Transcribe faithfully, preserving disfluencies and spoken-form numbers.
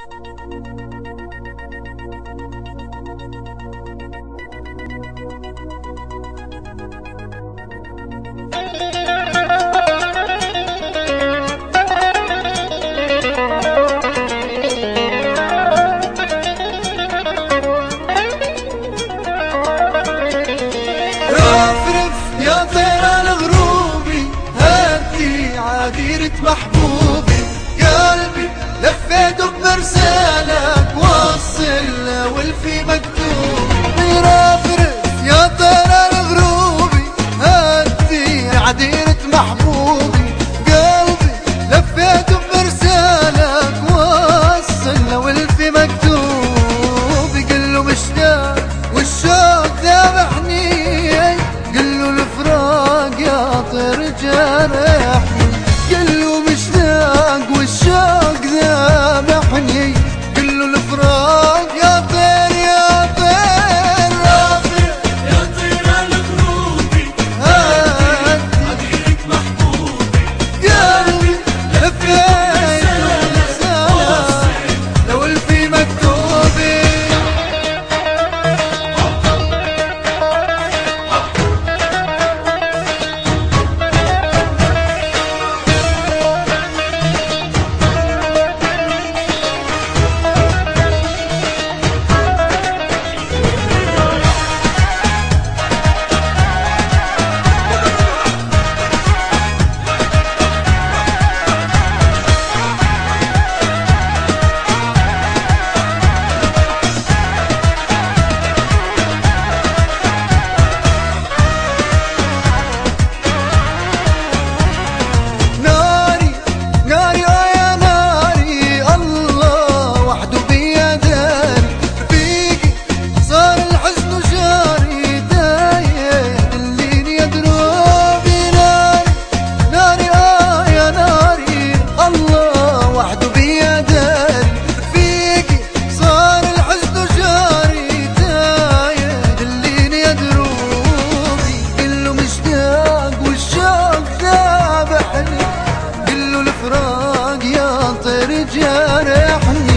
عديرة محبوبي قلبي لفيته بمرسالك وصل والفي مكتوب رافرف يا طير الغروبي هدي عديرة محبوبي قلبي لفيته بمرسالك وصل والفي مكتوب قله مشتاق والشوق ذابحني قله الفراق يا طير جرحني قلو مشتاق والشوق ذابحني قلو الفراق يا طير يا طير رافر يا طير الغروبي هدي عديرة محبوبي قلبي لفيت رسالة لو الفي مكتوبي الفراق يا طير جرحني